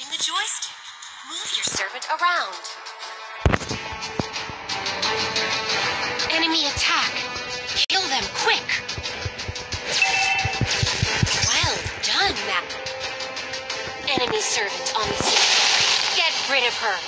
the joystick. Move your servant around. Enemy attack. Kill them quick. Well done, Map. Enemy servant on the scene. Get rid of her.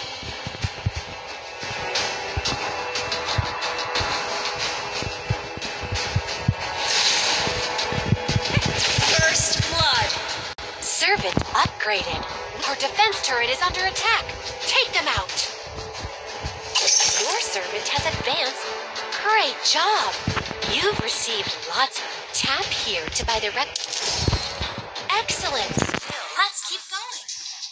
First blood. Servant upgraded. Our defense turret is under attack. Take them out. Your servant has advanced. Great job. You've received lots. Tap here to buy the Excellent. Let's keep going.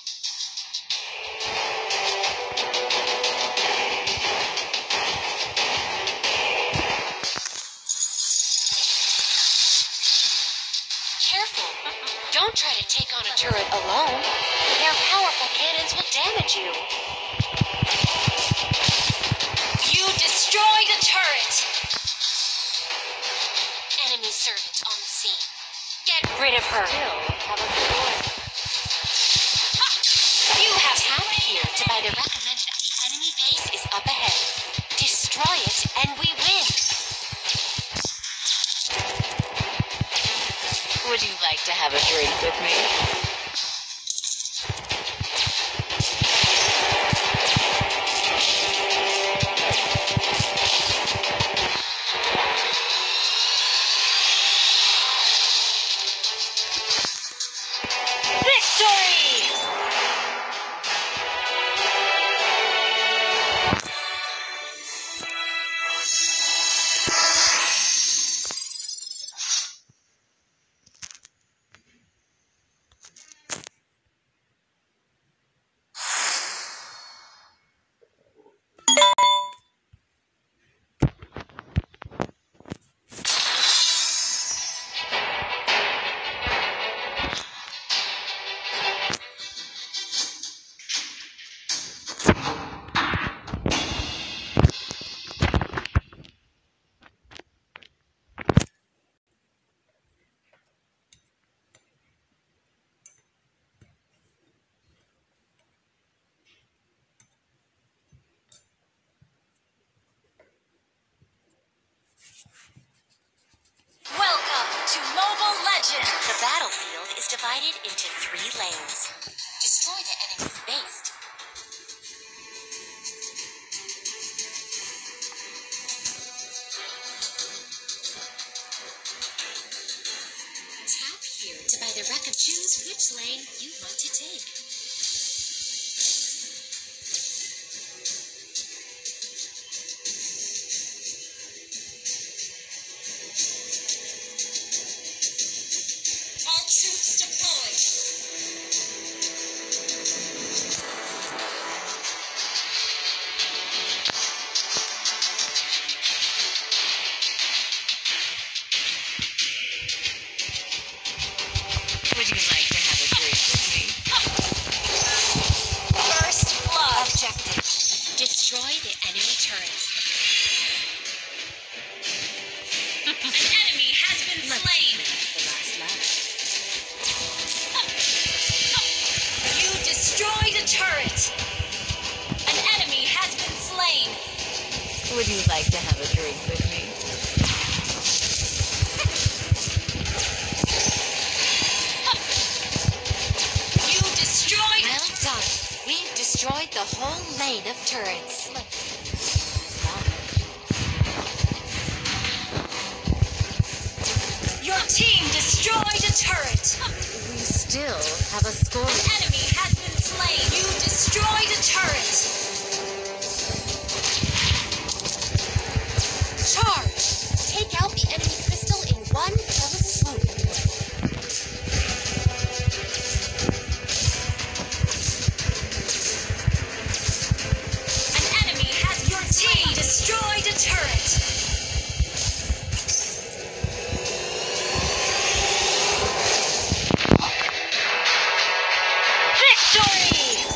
Careful. Don't try to take on a turret alone. Their powerful cannons will damage you. You destroyed a turret! Enemy servant on the scene. Get rid of her. You have tapped here to buy the recommend that the enemy base is up ahead. Destroy it and we win. Would you like to have a drink with me? Welcome to Mobile Legends! The battlefield is divided into 3 lanes. Destroy the enemy's base. Tap here to buy the record. Choose which lane you want to take. Troops deployed. Would you like to have a drink with me? First blood. Objective. Destroy the enemy turret. An enemy has been slain. The last lap. You destroyed a turret! An enemy has been slain! Would you like to have a drink with me? You destroyed... Well done. We've destroyed the whole lane of turrets. Your team destroyed a turret! We still have a score. An enemy has been slain! You destroyed a turret! Charge! Take out the enemy crystal in one fell swoop. An enemy has your team destroyed a turret! Victory!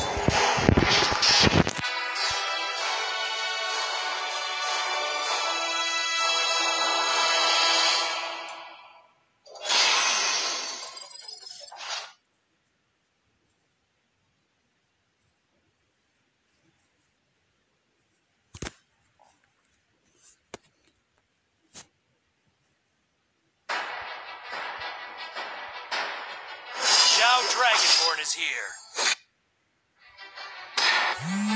is here.